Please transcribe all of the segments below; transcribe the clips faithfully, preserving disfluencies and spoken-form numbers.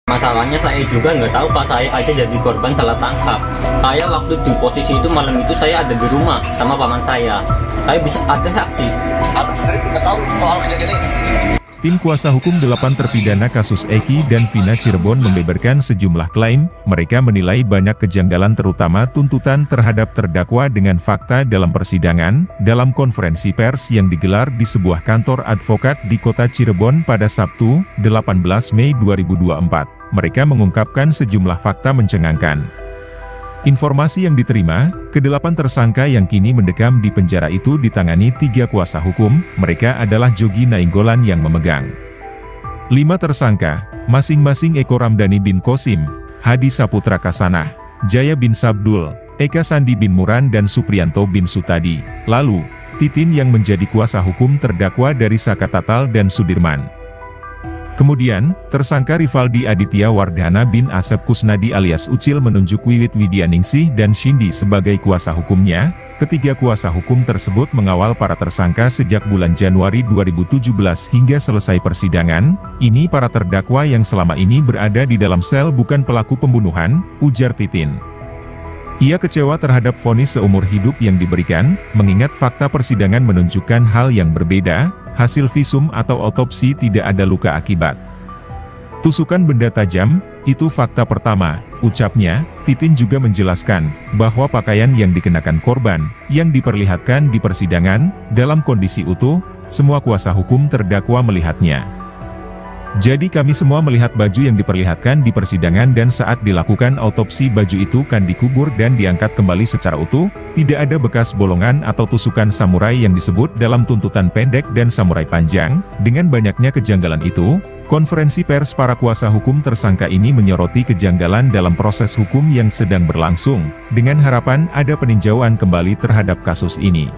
Masalahnya saya juga nggak tahu pas saya aja jadi korban salah tangkap. Saya waktu di posisi itu malam itu saya ada di rumah sama paman saya. Saya bisa ada saksi. Apa sebenarnya kita tahu soal kejadian ini? Tim kuasa hukum delapan terpidana kasus Eki dan Vina Cirebon membeberkan sejumlah klaim. Mereka menilai banyak kejanggalan terutama tuntutan terhadap terdakwa dengan fakta dalam persidangan. Dalam konferensi pers yang digelar di sebuah kantor advokat di kota Cirebon pada Sabtu, delapan belas Mei dua ribu dua puluh empat, mereka mengungkapkan sejumlah fakta mencengangkan. Informasi yang diterima, kedelapan tersangka yang kini mendekam di penjara itu ditangani tiga kuasa hukum. Mereka adalah Jogi Nainggolan yang memegang lima tersangka, masing-masing Eko Ramdhani bin Kosim, Hadi Saputra Kasanah, Jaya bin Sabdul, Eka Sandi bin Muran dan Supriyanto bin Sutadi. Lalu, Titin yang menjadi kuasa hukum terdakwa dari Saka Tatal dan Sudirman. Kemudian, tersangka Rivaldi Aditya Wardhana bin Asep Kusnadi alias Ucil menunjuk Wiwit Widyaningsih dan Shindi sebagai kuasa hukumnya. Ketiga kuasa hukum tersebut mengawal para tersangka sejak bulan Januari dua ribu tujuh belas hingga selesai persidangan. Ini para terdakwa yang selama ini berada di dalam sel bukan pelaku pembunuhan, ujar Titin. Ia kecewa terhadap vonis seumur hidup yang diberikan, mengingat fakta persidangan menunjukkan hal yang berbeda. Hasil visum atau otopsi tidak ada luka akibat tusukan benda tajam, itu fakta pertama, ucapnya. Titin juga menjelaskan, bahwa pakaian yang dikenakan korban, yang diperlihatkan di persidangan, dalam kondisi utuh, semua kuasa hukum terdakwa melihatnya. Jadi kami semua melihat baju yang diperlihatkan di persidangan dan saat dilakukan autopsi baju itu kan dikubur dan diangkat kembali secara utuh, tidak ada bekas bolongan atau tusukan samurai yang disebut dalam tuntutan pendek dan samurai panjang. Dengan banyaknya kejanggalan itu, konferensi pers para kuasa hukum tersangka ini menyoroti kejanggalan dalam proses hukum yang sedang berlangsung, dengan harapan ada peninjauan kembali terhadap kasus ini.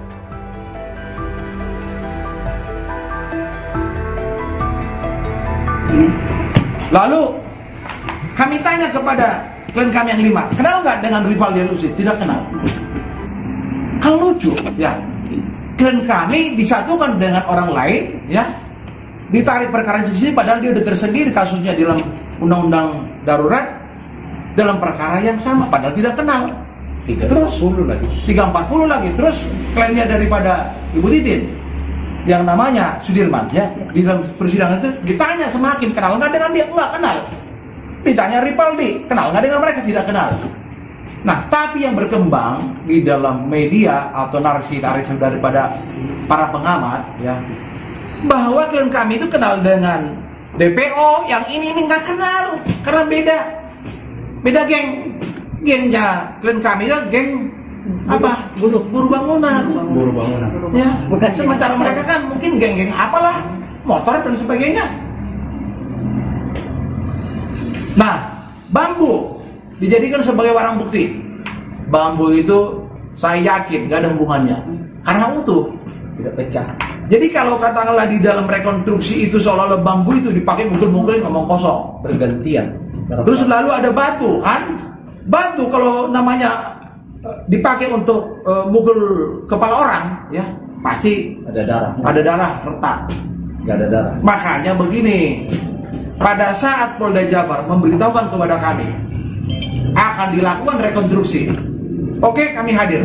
Lalu kami tanya kepada klien kami yang lima, kenal nggak dengan Rivaldi Aditya? Tidak kenal. Kan lucu, ya. Klien kami disatukan dengan orang lain, ya. Ditarik perkara sisi, padahal dia udah tersendiri kasusnya dalam undang-undang darurat dalam perkara yang sama, padahal tidak kenal. Terus tiga empat puluh lagi, terus kliennya daripada Ibu Titin yang namanya Sudirman, ya, di dalam persidangan itu ditanya sama hakim, kenal nggak dengan dia? Nggak kenal. Ditanya Rivaldi, kenal nggak dengan mereka? Tidak kenal. Nah, tapi yang berkembang di dalam media atau narasi-narasi daripada para pengamat, ya, bahwa klien kami itu kenal dengan D P O, yang ini ini nggak kenal, karena beda, beda geng, gengnya klien kami itu geng apa? Buruh, buruh bangunan. Buruh bangunan. Ya, bukan. Sementara mereka kan mungkin geng-geng apalah, motor dan sebagainya. Nah, bambu dijadikan sebagai barang bukti. Bambu itu saya yakin gak ada hubungannya, karena utuh, Tidak pecah. jadi kalau katakanlah di dalam rekonstruksi itu seolah-olah bambu itu dipakai mukul-mukulin ngomong kosong. Bergantian. Terus lalu ada batu, kan? Batu kalau namanya dipakai untuk uh, mukul kepala orang, ya pasti Ada darah. ada darah retak. Gak ada darah. Makanya begini, pada saat Polda Jabar memberitahukan kepada kami akan dilakukan rekonstruksi, oke, kami hadir.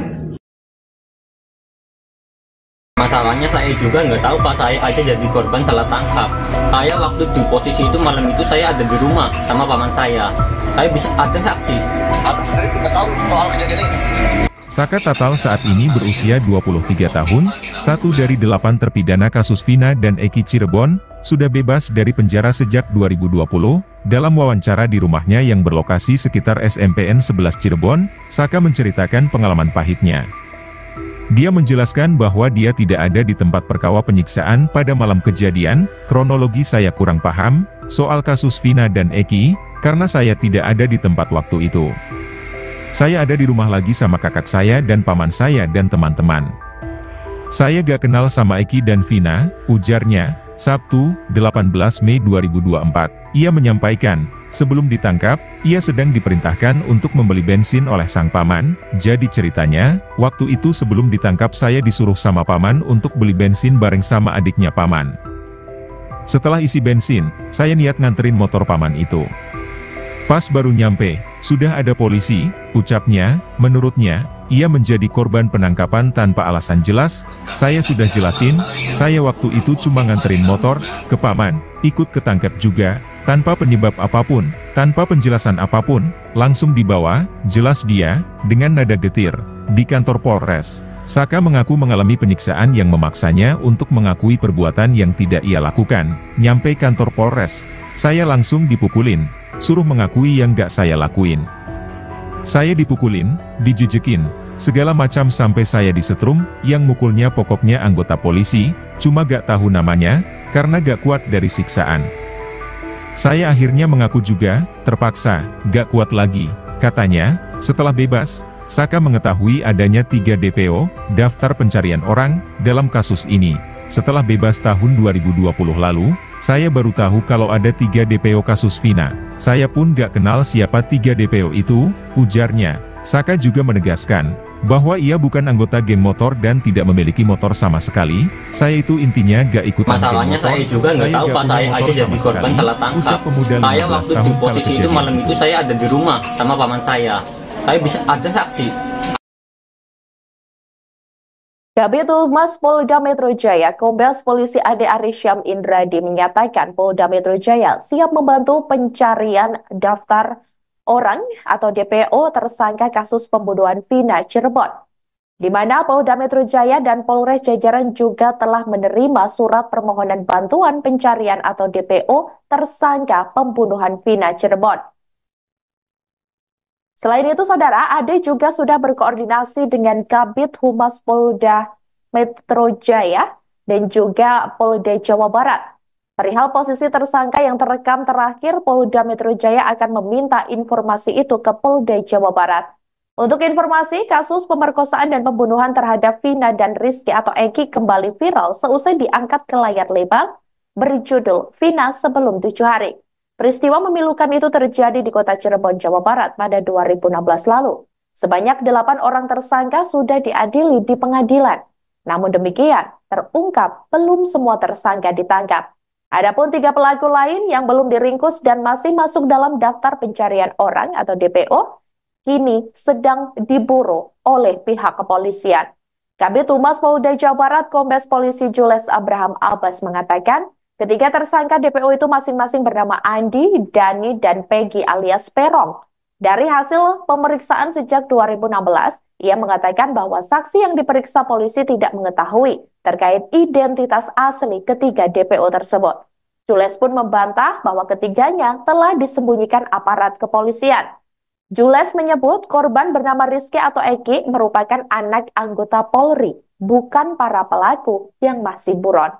Masalahnya saya juga nggak tahu pas saya aja jadi korban salah tangkap. Saya waktu di posisi itu malam itu saya ada di rumah sama paman saya. Saya bisa ada saksi. Apa sebenarnya kita tahu soal kejadian ini? Saka Tatal saat ini berusia dua puluh tiga tahun, satu dari delapan terpidana kasus Vina dan Eki Cirebon, sudah bebas dari penjara sejak dua ribu dua puluh. Dalam wawancara di rumahnya yang berlokasi sekitar S M P N sebelas Cirebon, Saka menceritakan pengalaman pahitnya. Dia menjelaskan bahwa dia tidak ada di tempat perkara penyiksaan pada malam kejadian. Kronologi saya kurang paham soal kasus Vina dan Eki, karena saya tidak ada di tempat waktu itu. Saya ada di rumah lagi sama kakak saya dan paman saya dan teman-teman. Saya gak kenal sama Eki dan Vina, ujarnya. Sabtu, delapan belas Mei dua ribu dua puluh empat, ia menyampaikan, sebelum ditangkap, ia sedang diperintahkan untuk membeli bensin oleh sang paman. Jadi ceritanya, waktu itu sebelum ditangkap saya disuruh sama paman untuk beli bensin bareng sama adiknya paman. Setelah isi bensin, saya niat nganterin motor paman itu. Pas baru nyampe, sudah ada polisi, ucapnya, menurutnya, ia menjadi korban penangkapan tanpa alasan jelas. Saya sudah jelasin, saya waktu itu cuma nganterin motor ke paman, ikut ketangkep juga, tanpa penyebab apapun, tanpa penjelasan apapun, langsung dibawa, jelas dia, dengan nada getir, di kantor Polres. Saka mengaku mengalami penyiksaan yang memaksanya untuk mengakui perbuatan yang tidak ia lakukan. Nyampe kantor Polres, saya langsung dipukulin, suruh mengakui yang gak saya lakuin. Saya dipukulin, dijejekin, segala macam sampai saya disetrum, yang mukulnya pokoknya anggota polisi, cuma gak tahu namanya, karena gak kuat dari siksaan. Saya akhirnya mengaku juga, terpaksa, gak kuat lagi, katanya, setelah bebas. Saka mengetahui adanya tiga D P O, daftar pencarian orang, dalam kasus ini. Setelah bebas tahun dua ribu dua puluh lalu, saya baru tahu kalau ada tiga D P O kasus Vina. Saya pun gak kenal siapa tiga D P O itu, ujarnya. Saka juga menegaskan, bahwa ia bukan anggota geng motor dan tidak memiliki motor sama sekali. Saya itu intinya gak ikutan Masalahnya geng motor. saya juga nggak tahu pas saya aja jadi korban salah tangkap. Saya waktu di posisi itu malam itu saya ada di rumah sama paman saya. Saya bisa ada saksi. Kabid Humas Polda Metro Jaya, Kombes Polisi Ade Arisyam Indradi menyatakan Polda Metro Jaya siap membantu pencarian daftar orang atau D P O tersangka kasus pembunuhan Vina Cirebon, di mana Polda Metro Jaya dan Polres jajaran juga telah menerima surat permohonan bantuan pencarian atau D P O tersangka pembunuhan Vina Cirebon. Selain itu, Saudara, Ade juga sudah berkoordinasi dengan Kabid Humas Polda Metro Jaya dan juga Polda Jawa Barat. Perihal posisi tersangka yang terekam terakhir, Polda Metro Jaya akan meminta informasi itu ke Polda Jawa Barat. Untuk informasi, kasus pemerkosaan dan pembunuhan terhadap Vina dan Rizky atau Eki kembali viral seusai diangkat ke layar lebar berjudul Vina Sebelum Tujuh Hari. Peristiwa memilukan itu terjadi di kota Cirebon, Jawa Barat pada dua ribu enam belas lalu. Sebanyak delapan orang tersangka sudah diadili di pengadilan. Namun demikian, terungkap belum semua tersangka ditangkap. Adapun tiga pelaku lain yang belum diringkus dan masih masuk dalam daftar pencarian orang atau D P O, kini sedang diburu oleh pihak kepolisian. Kabid Humas Polda Jawa Barat, Kombes Polisi Jules Abraham Abbas mengatakan, ketiga tersangka D P O itu masing-masing bernama Andi, Dani, dan Peggy alias Perong. Dari hasil pemeriksaan sejak dua ribu enam belas, ia mengatakan bahwa saksi yang diperiksa polisi tidak mengetahui terkait identitas asli ketiga D P O tersebut. Jules pun membantah bahwa ketiganya telah disembunyikan aparat kepolisian. Jules menyebut korban bernama Rizky atau Eki merupakan anak anggota Polri, bukan para pelaku yang masih buron.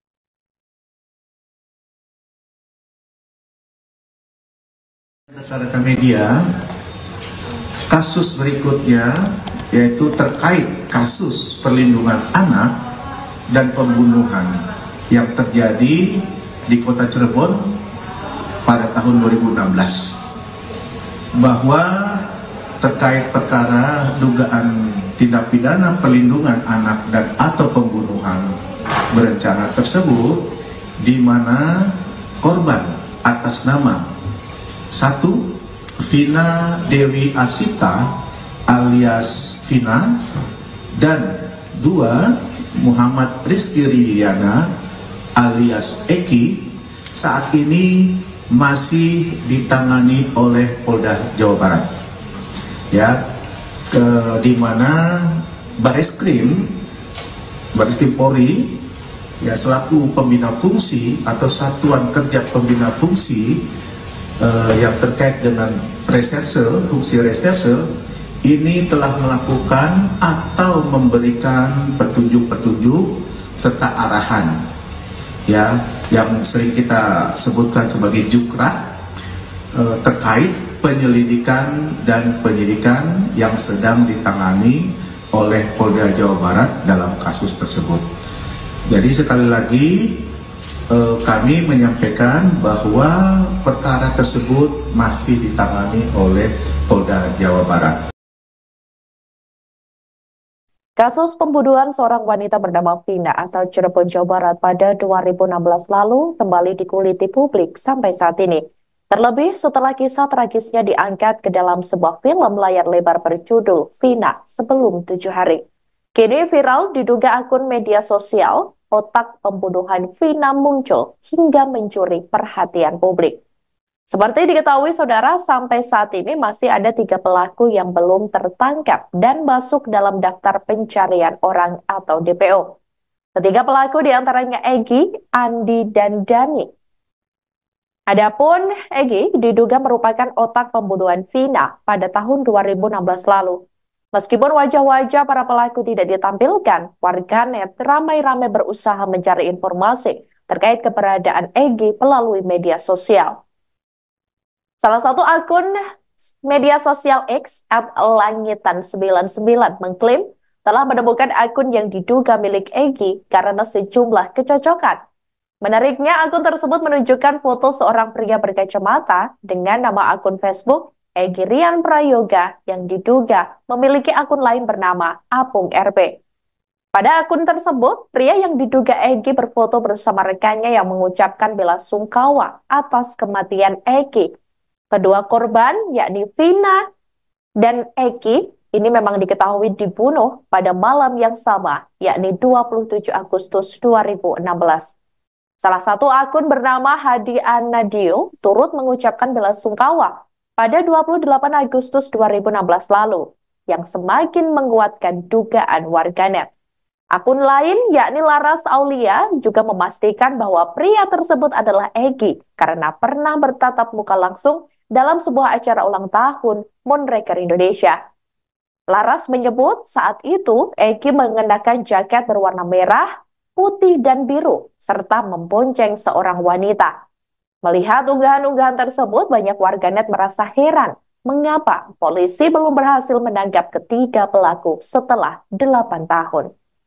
Rekan-rekan media, kasus berikutnya yaitu terkait kasus perlindungan anak dan pembunuhan yang terjadi di kota Cirebon pada tahun dua ribu enam belas, bahwa terkait perkara dugaan tindak pidana perlindungan anak dan atau pembunuhan berencana tersebut, di mana korban atas nama satu, Vina Dewi Arsita alias Vina, dan dua, Muhammad Rizky Ridiana alias Eki, saat ini masih ditangani oleh Polda Jawa Barat. Ya, ke di mana Bareskrim Bareskrim Polri ya selaku pembina fungsi atau satuan kerja pembina fungsi Uh, yang terkait dengan reserse, fungsi reserse ini telah melakukan atau memberikan petunjuk-petunjuk serta arahan ya yang sering kita sebutkan sebagai jukra uh, terkait penyelidikan dan penyidikan yang sedang ditangani oleh Polda Jawa Barat dalam kasus tersebut. Jadi sekali lagi kami menyampaikan bahwa perkara tersebut masih ditangani oleh Polda Jawa Barat. Kasus pembunuhan seorang wanita bernama Vina asal Cirebon, Jawa Barat pada dua ribu enam belas lalu kembali dikuliti publik sampai saat ini. Terlebih setelah kisah tragisnya diangkat ke dalam sebuah film layar lebar berjudul Vina Sebelum Tujuh Hari. Kini viral diduga akun media sosial, otak pembunuhan Vina muncul hingga mencuri perhatian publik. Seperti diketahui saudara, sampai saat ini masih ada tiga pelaku yang belum tertangkap dan masuk dalam daftar pencarian orang atau D P O. Ketiga pelaku diantaranya Egy, Andi, dan Dani. Adapun Egy diduga merupakan otak pembunuhan Vina pada tahun dua ribu enam belas lalu. Meskipun wajah-wajah para pelaku tidak ditampilkan, warganet ramai-ramai berusaha mencari informasi terkait keberadaan Egy melalui media sosial. Salah satu akun media sosial X at langitan sembilan sembilan mengklaim telah menemukan akun yang diduga milik Egy karena sejumlah kecocokan. Menariknya, akun tersebut menunjukkan foto seorang pria berkacamata dengan nama akun Facebook Egy Rian Prayoga yang diduga memiliki akun lain bernama Apung R B. Pada akun tersebut, pria yang diduga Egy berfoto bersama rekannya yang mengucapkan bela sungkawa atas kematian Egy. Kedua korban, yakni Vina dan Egy, ini memang diketahui dibunuh pada malam yang sama, yakni dua puluh tujuh Agustus dua ribu enam belas. Salah satu akun bernama Hadi Anadio turut mengucapkan bela sungkawa pada dua puluh delapan Agustus dua ribu enam belas lalu, yang semakin menguatkan dugaan warganet. Akun lain, yakni Laras Aulia, juga memastikan bahwa pria tersebut adalah Egy karena pernah bertatap muka langsung dalam sebuah acara ulang tahun Moonraker Indonesia. Laras menyebut saat itu Egy mengenakan jaket berwarna merah, putih, dan biru, serta membonceng seorang wanita. Melihat unggahan-unggahan tersebut, banyak warganet merasa heran mengapa polisi belum berhasil menangkap ketiga pelaku setelah delapan tahun.